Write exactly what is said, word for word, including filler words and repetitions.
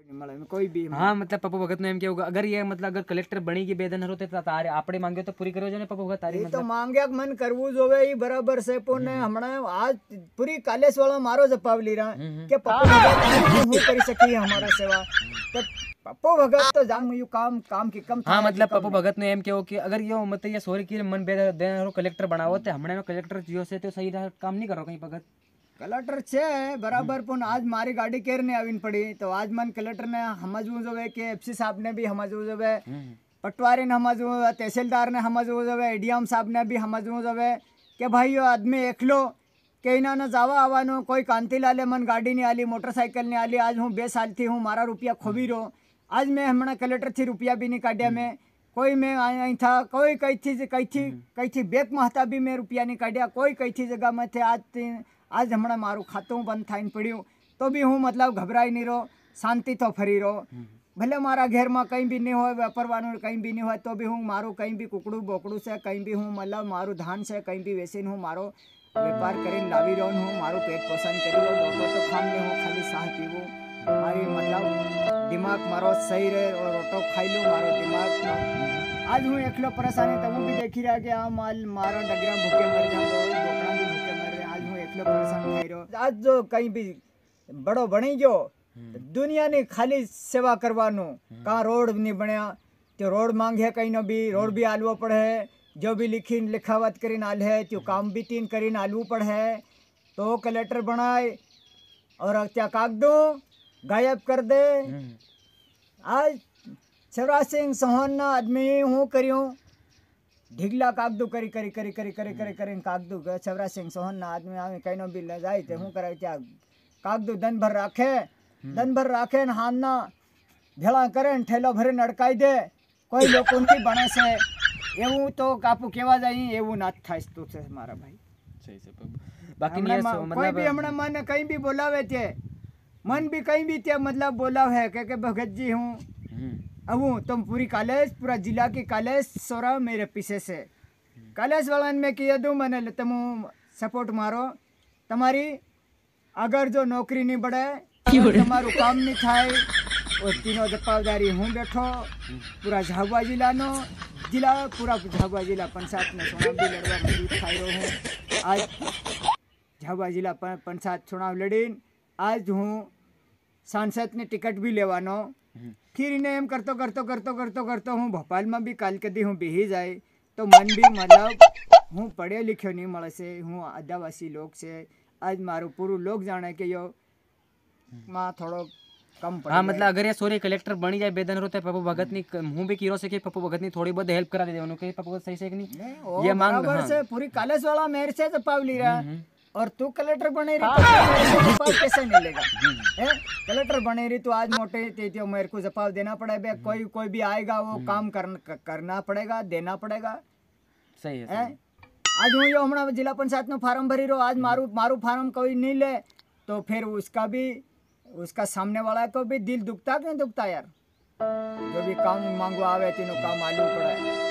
कोई भी हाँ मतलब पप्पू भगत ने एम केવું अगर ये मतलब अगर कलेक्टर बनी की बेदन हरो तो तारे આપણે માંગ્યો તો પૂરી કરવો જોઈએ ને પપ્પુ ભગત તારી तो માંગ્યા મન કરવું જોવે ઈ બરાબર છે પણ હમણાં આજ પૂરી કાલેસ વાળા મારો જવાબ લી રહ્યા કે પપ્પુ ભગત હું કરી સકી हमारा सेवा तो पप्पू भगत तो जाम यू काम काम की कम हाँ मतलब पप्पू भगत ने एम केવો कि अगर यो मतलब ये सोरी की मन बेदन हरो कलेक्टर बनावो तो हमणे कलेक्टर जियो से तो सही काम नहीं करो कहीं भगत कलेक्टर छे बराबर पण आज मारी गाड़ी केर ने आवीन पड़ी तो आज मन कलेक्टर ने समझવું જોવે કે एफसी साहब ने भी समझવું જોવે पटवारी ने समझવું જોવે तहसीलदार ने समझવું જોવે एडीएम साहब ने भी समझવું જોવે કે भाई यो आदमी एकलो के इना न जावा आवानो कोई कांति लाले मन गाड़ी नहीं आली मोटरसाइकिल नहीं आली आज हूँ बे साल थी हूँ मारा रुपया खोबी रो आज मैं हमने कलेक्टर थी रुपया भी नहीं काढ़िया मैं कोई मैं आई था कोई कई थी कई थी कई थी बेक महता भी मैं रुपया नहीं काढ़िया कोई कई थी जगह में थे आज आज हमने मारू खातों बंद थाइन पड़ू तो भी हूँ मतलब घबराई नहीं रो शांति तो फरी रो भले मारा घर में कहीं भी नहीं हो वापरवानू कहीं भी नहीं हो तो भी हूँ मारू कहीं भी कुकड़ू बोकड़ू से कहीं भी हूँ मतलब मारू धान से कहीं भी वैसे हूँ मारो व्यापार कर लावी रो हूँ मारू पेट पोषण करी रोटो तो खाम नहीं हूँ खाली साह पीवू मारी मतलब दिमाग मारो सही रहे और रोटो खाई लूँ मारो दिमाग आज हूँ एकलो परेशानी तो वो भी देखी रहा कि हाँ माल मारो डगरा भूखे मर जाओ बोकड़ा भी भूखे मर रहे आज हूँ एकलो परेशान થઈ રહ્યો आज जो कहीं भी बड़ो बनी गयो दुनिया ने खाली सेवा करवानो कहाँ रोड नहीं बनया तो रोड मांगे कहीं नो भी रोड भी आलवो पड़े जो भी लिखी लिखावत करीन आल है तो काम भी तीन करीन आलू पड़े तो कलेक्टर बनाए और क्या कागदो गायब कर दे आज शिवराज सिंह चौहान ना आदमी हूँ करियो ढीगला कागदू करी करी करी करी करी करी करी कागदू शिवराज सिंह चौहान ना आदमी आवे कहीं भी ले जाए तो हूँ करे क्या कागदू दिन भर राखे दिन भर राखे न हाथ ना भेड़ा करे ठेलो भरे नड़काई दे कोई लोग उनकी बने से एवं तो कापू केवा जाई एवं ना थाय तो से मारा भाई सही से बाकी नहीं मतलब कोई भी हमने मन कहीं भी बोलावे थे मन भी कहीं भी थे मतलब बोलाव है के भगत जी हूँ अब तुम पूरी कॉलेज पूरा जिला की कॉलेज सोरा मेरे पीछे से कॉलेज वाला में किया दूँ मैंने तुम सपोर्ट मारो तुम्हारी अगर जो नौकरी नहीं बढ़े तुम्हारू काम नहीं थाय और तीनों जवाबदारी हूँ बैठो पूरा झाबुआ जिला नो जिला पूरा झाबुआ जिला पंचायत में चुनाव भी लड़वा मजबूत थाई रहो हूँ आज झाबुआ जिला पंचायत चुनाव लड़ीन आज हूँ सांसद ने टिकट भी लेवानो फिर इन्हें एम करतो करतो करतो करतो करतो हूँ भोपाल में भी काल कदी हूँ बेही जाए तो मन भी मतलब हूँ पढ़े लिखे नहीं मळे से हूँ आदिवासी लोग से आज मारू पूरू लोग जाने के यो माँ थोड़ो कम पड़ हाँ मतलब अगर ये सोरे कलेक्टर बनी जाए बेदन होते पप्पू भगत नी हूँ भी कीरो से कि पप्पू भगत नी थोड़ी बहुत हेल्प करा दे देवनो के पप्पू भगत सही से कि नहीं ये मांग बराबर से पूरी कॉलेज वाला मेरे से जवाब ली रहा और तू कलेक्टर बने रही तो जवाब कैसे मिलेगा कलेक्टर बने रही तो आज मोटे तो मेरे को जवाब देना पड़ेगा कोई कोई भी आएगा वो काम कर, करना पड़ेगा देना पड़ेगा सही है, सही। आज हूँ यो हमारा जिला पंचायत में फार्म भरी रहो आज मारू मारू फार्म कोई नहीं ले तो फिर उसका भी उसका सामने वाला को भी दिल दुखता कि नहीं दुखता यार जो भी काम मांगो आवे तीनों काम आलू पड़ा है।